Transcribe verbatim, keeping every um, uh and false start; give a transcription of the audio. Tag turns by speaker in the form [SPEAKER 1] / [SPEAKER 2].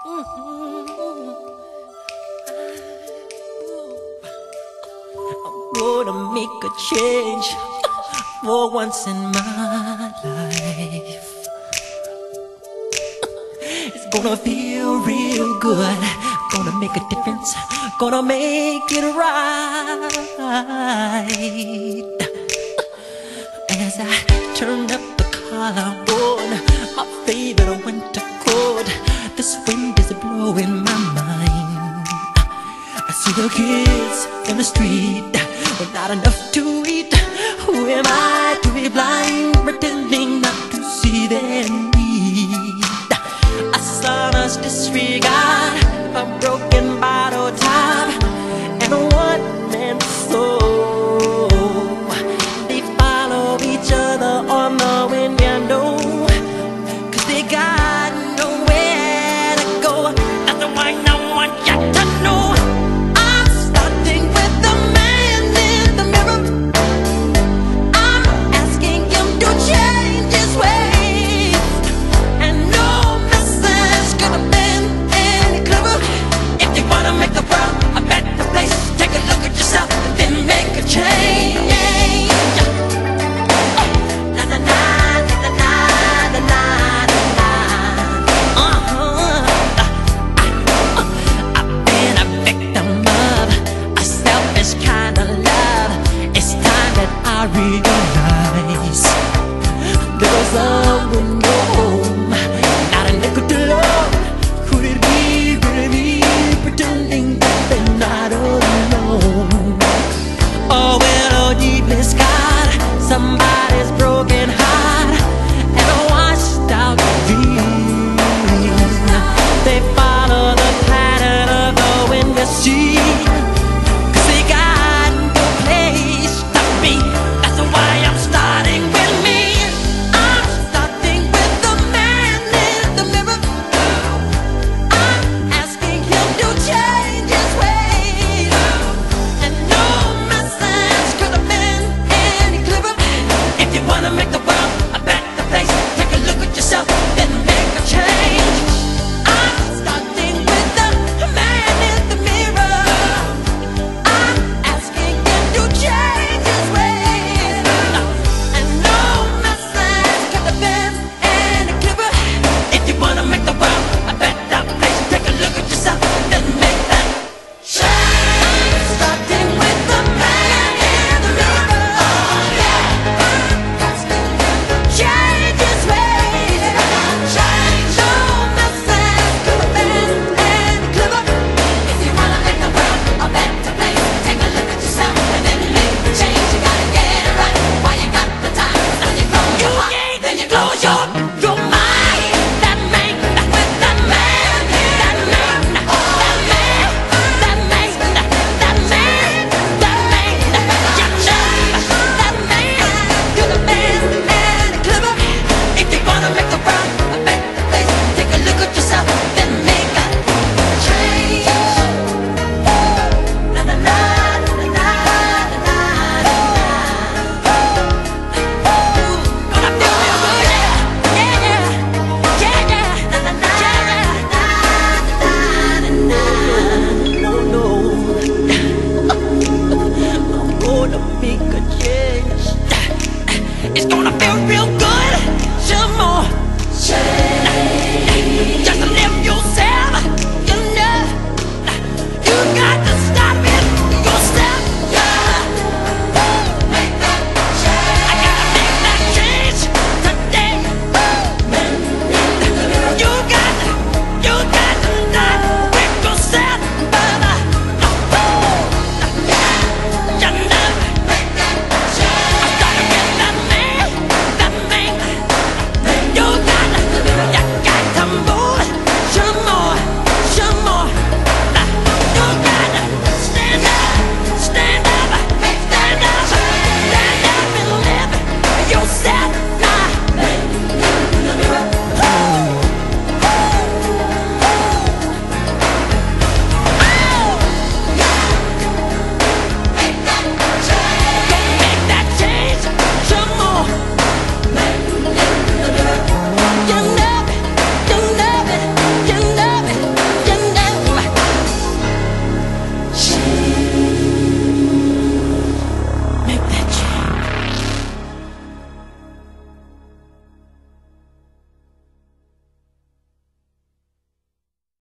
[SPEAKER 1] Gonna make a change for once in my life. It's gonna feel real good. Gonna make a difference. Gonna make it right. As I turn up the collarbone, my favorite winter coat, this wind is blowing my mind. I see the kids in the street with not enough to eat. Who am I to be blind, pretending not to see their need? A sonorous disregard, a broken bottle top, and a one-man soul. They follow each other on the wind, you know, 'cause they got nowhere to go. That's why no one got to know. I'm starting with the man in the mirror. I'm asking him to change his ways, and no message could have been any clearer. If you wanna make the world a better place, take a look at yourself and then make a change. Na na na na na na na na. Uh-huh. I've been a victim of a selfish kind of love. It's time that I realize there was someone home, not a nickel to love. Could it be, could it be, pretending that they're not alone? Oh well, oh deepest God, somebody's broken heart and a washed out dream. They follow the pattern of the wind, you see, 'cause they got no place to be. That's why I'm starting with me. I'm starting with the man in the mirror. I'm asking him to change his ways, and no message could have been any clearer. If you wanna make the world a better place, take a look at yourself, then make a change. I'm starting with the man in the mirror. I'm asking him to change his ways, and no message could have been any clearer. If you wanna make the world a better place, take a look at yourself, then make that change. I'm starting with the man in the mirror. I'm asking him to change his ways. Change. No message could have been any clearer. If you wanna make the world a better place, take a look at yourself and then make the change. You gotta get it right while you got the time. Now you close your heart, then you close your your mind. That man, that with that man, that man, that man, that man, that man, that man, you know, that man could have been any clearer. If you wanna make the world a better place, take a look at yourself, then make a change. Na na na na na na na. Gonna feel real good, yeah, yeah, yeah, yeah. Na na na na na na na. No, no, I'm gonna make a change. It's gonna feel real good. Some more change.